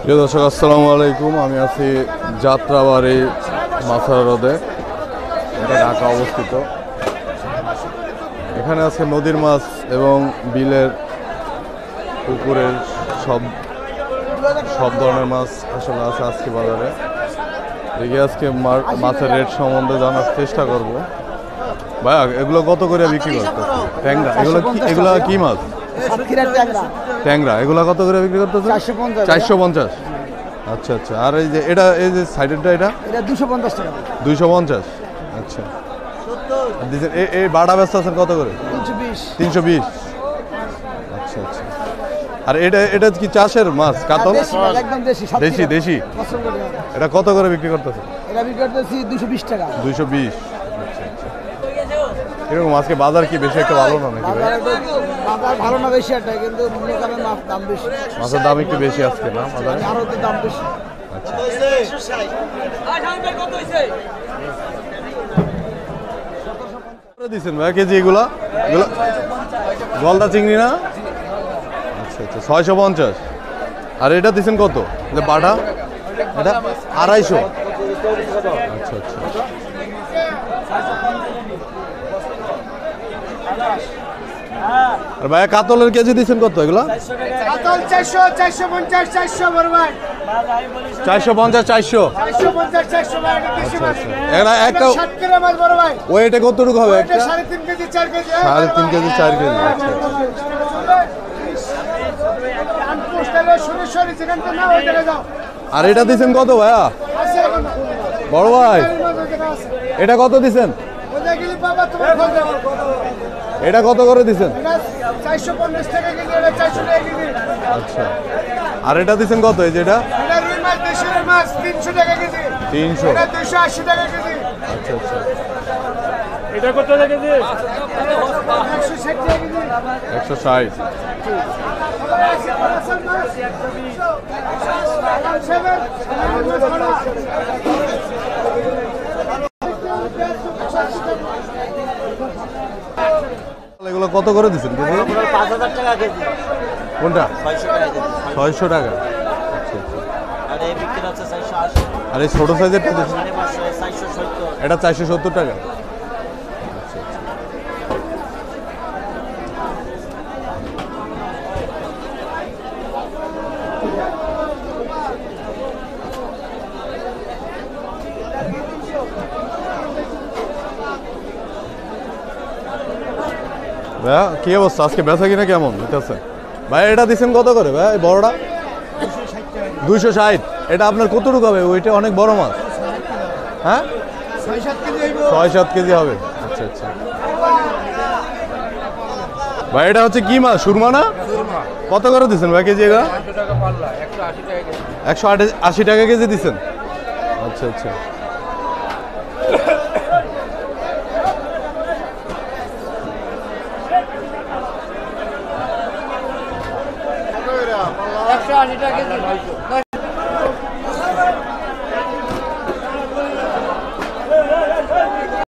প্রিয় দর্শক আসসালামু আলাইকুম। আমি আছি যাত্রাবাড়ি মাছার রোডে, এটা ঢাকা অবস্থিত। এখানে আছে নদীর মাছ এবং বিলের পুকুরের সব ধরনের মাছ আসলে আছে আজকে বাজারে। দেখি আজকে মাছের রেট সম্বন্ধে জানার চেষ্টা করব। ভাইয়া এগুলো কত করে বিক্রি করতেছে? ট্যাংরা এগুলো কি মাছ? ট্যাংরা এগুলো কত করে বিক্রি করতেছে? 450। আচ্ছা আচ্ছা। আর এই যে সাইডেরটা এটা 250 টাকা। 250। আচ্ছা। এই বাড়া ব্যস্ত আছেন কত করে? 320। আচ্ছা আচ্ছা। আর এটা কি চাষের মাছ? কাতল একদম দেশি। এটা কত করে বিক্রি করতেছে? এটা বিক্রি করতেছি 220 টাকা। 220। আচ্ছা আচ্ছা। এরকম আজকে বাজার কি বেশি একটা ভালো না নাকি? বাজার ভালো না বেশি একটা, কিন্তু দাম বেশি। মাছের দাম একটু বেশি আজকে না বাজারে? আরো তো দাম বেশি। আচ্ছা। দিচ্ছেন ভাই কেজি এগুলা গলদা চিংড়ি না? আচ্ছা আচ্ছা 650। আর এটা দিচ্ছেন কত? বাটা এটা 250। আচ্ছা আচ্ছা। আর ভাইয়া কাতলের কেজি দিচ্ছেন কত এগুলা? 450। ওয়েটে কতটুকু হবে? 3.5 কেজি 4 কেজি। 3.5 KG 4 KG. আর এটা দিচ্ছেন কত ভাইয়া? বড় ভাই এটা কত দিচ্ছেন? এটা কত করে দিচ্ছেন? 450 টাকা কেজি। এটা 400 টাকা কেজি। আচ্ছা। আর এটা দিচ্ছেন কত? এই যেটা 300 টাকা কেজি। 300। এটা 280 টাকা কেজি। আচ্ছা আচ্ছা। এটা কত টাকা কেজি? 160 টাকা কেজি। 160। এগুলো কত করে দিচ্ছেন? 5000 টাকা কেজি। কোনটা? 600 টাকা কেজি। 600 টাকা। আচ্ছা আচ্ছা। আর এই বিক্রি হচ্ছে 480। আর এই ছোট সাইজেরটা দিচ্ছেন? 470। এটা 470 টাকা। ভাইয়া কি অবস্থা আজকে বেচা কিনা কেমন হইতেছে? ভাই এটা দিচ্ছেন কত করে ভাই? বড়টা 260। এটা আপনার কতটুকু হবে? ওইটা অনেক বড় মাছ। হ্যাঁ 6-7 কেজি হবে। আচ্ছা আচ্ছা। ভাই এটা হচ্ছে কি মাছ? সুরমা না? কত করে দিচ্ছেন ভাই কেজি? এটা 180 টাকা কেজি দিচ্ছেন। আচ্ছা আচ্ছা।